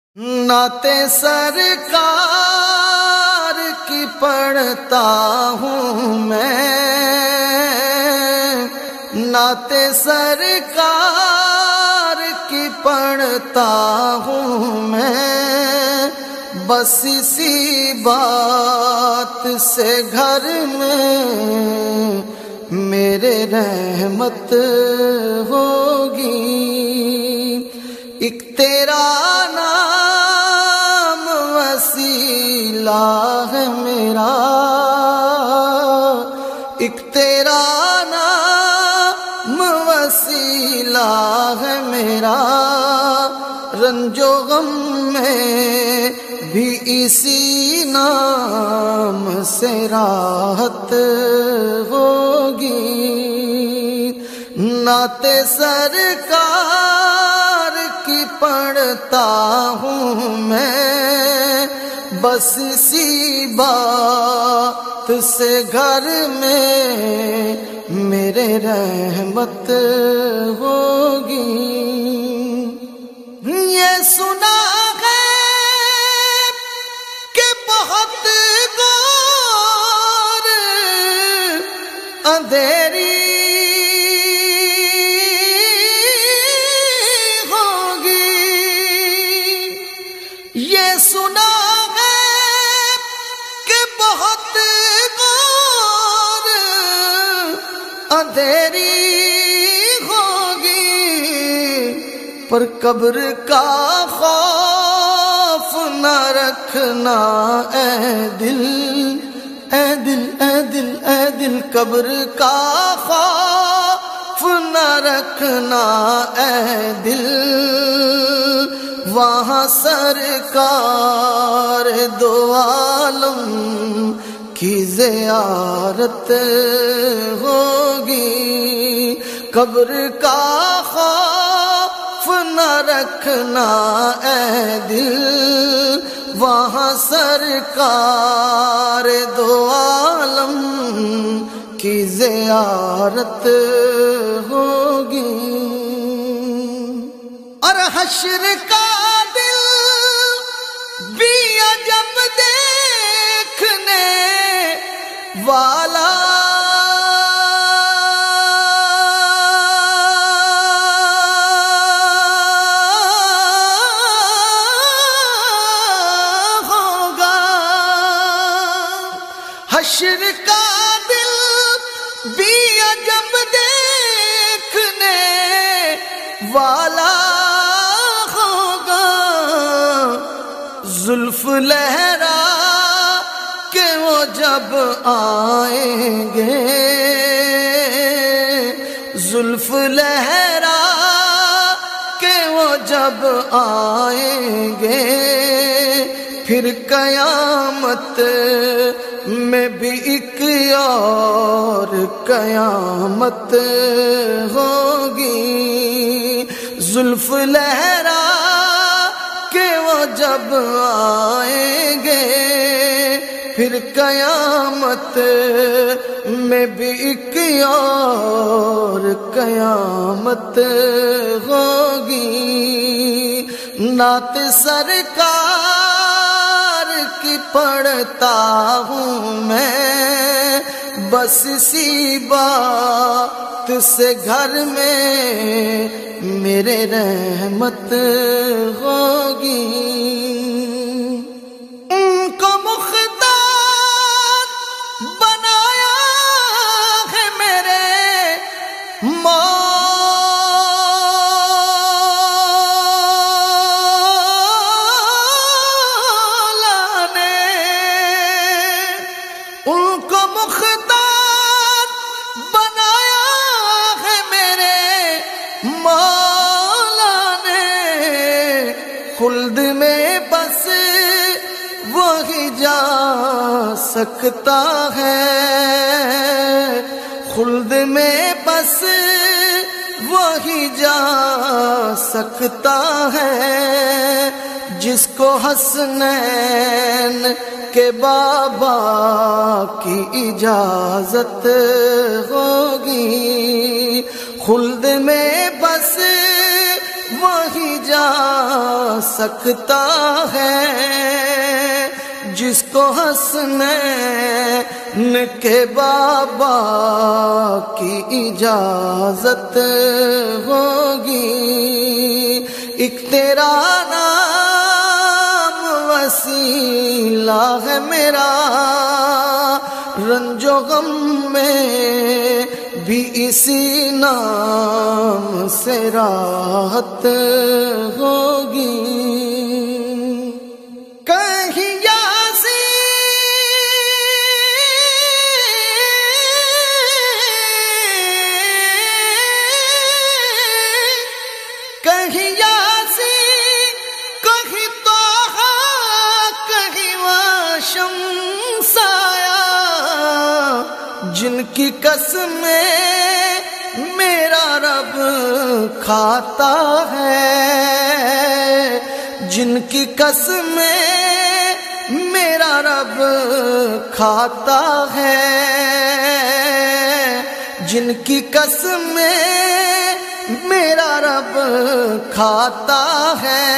ناتے سرکار کی پڑھتا ہوں میں، ناتے سرکار کی پڑھتا ہوں میں، بس اسی بات سے گھر میں میرے رحمت ہوگی۔ ایک تیرا نام وسیلہ ہے میرا، ایک تیرا نام وسیلہ ہے میرا، رنج و غم میں بھی اسی نام سے راحت ہوگی۔ ناتے سرکار کی پڑھتا ہوں میں، بس اسی بات سے گھر میں میرے رحمت ہوگی۔ یہ سنا ہے کہ بہت گور اندھیری ہوگی، یہ سنا ہے کہ بہت گور اندھیری ہوگی، پر قبر کا خوف نہ رکھنا اے دل، اے دل، اے دل، اے دل، قبر کا خوف نہ رکھنا اے دل، وہاں سرکار دو عالم کی زیارت ہوگی۔ قبر کا خوف نہ رکھنا اے دل، وہاں سرکار دو عالم کی زیارت ہوگی۔ اور حشر کا دل بھی عجب دیکھنے والا، حشر کا دل بھی عجب دیکھنے والا ہوگا، زلف لہرا کہ وہ جب آئیں گے، زلف لہرا کہ وہ جب آئیں گے، پھر قیامت میں بھی ایک اور قیامت ہوگی۔ زلف لہرا کہ وہ جب آئیں گے، پھر قیامت میں بھی ایک اور قیامت ہوگی۔ نعت سرکار کی پڑھتا ہوں میں، بس اسی بات سے گھر میں میرے رحمت ہوگی۔ ان کو مختار بنایا ہے میرے خلد میں بس وہی جا سکتا ہے، خلد میں بس وہی جا سکتا ہے، جس کو حسنین کے بابا کی اجازت ہوگی۔ خلد میں بس وہی جا سکتا ہے جس کو حسنین کے بابا کی اجازت ہوگی. ایک تیرا نام وسیلہ ہے میرا، رنج و غم میں بھی اسی نام سے راحت ہوگی. کہیں کہیں یاسین کہیں طٰہٰ کہیں واشمس آیا، جن کی قسمیں میرا رب کھاتا ہے، جن کی قسمیں میرا رب کھاتا ہے، جن کی قسمیں میرا رب کھاتا ہے.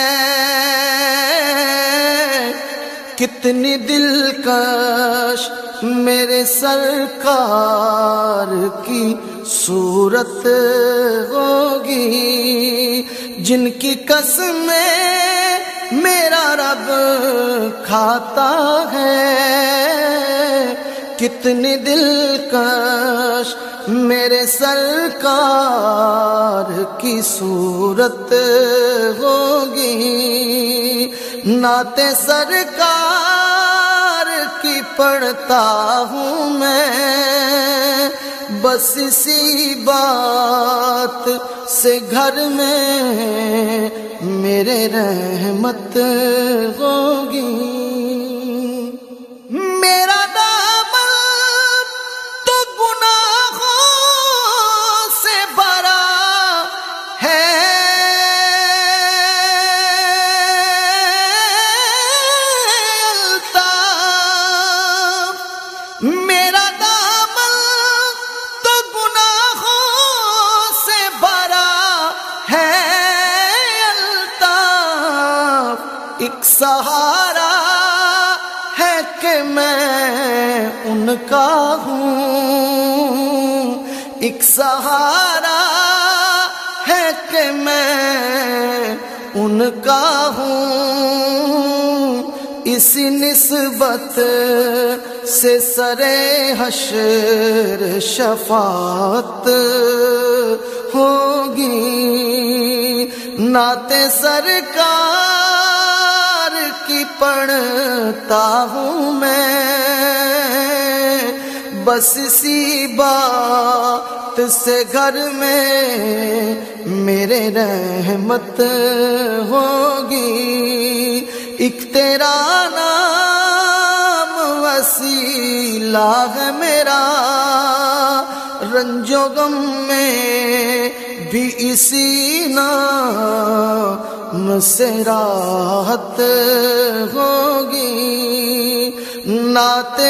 کتنی دلکش میرے سرکار کی صورت ہوگی، جن کی قسمیں میرا رب کھاتا ہے. کتنی دلکش میرے سرکار کی صورت ہوگی. نعت سرکار کی پڑھتا ہوں میں، بس اسی بات سے گھر میں میرے رحمت ہوگی. میرا دامن تو گناہوں سے بھرا ہے، الطاف میرا دامن تو گناہوں سے بھرا ہے، الطاف ایک سہارا ہے کہ میں ان کا ہوں، ایک سہارا ہے کہ میں ان کا ہوں. اسی نسبت سے سرے حشر شفاعت ہوگی. نعت سرکار کی پڑھتا ہوں میں، بس اسی بات سے گھر میں میرے رحمت ہوگی. ایک تیرا نام وسیلہ ہے میرا، رنج و غم میں بھی اسی نام سے راحت ہوگی. نعت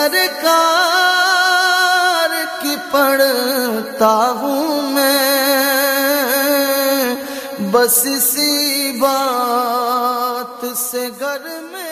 سرکار کی پڑھتا ہوں میں، بس اسی بات سے گھر میں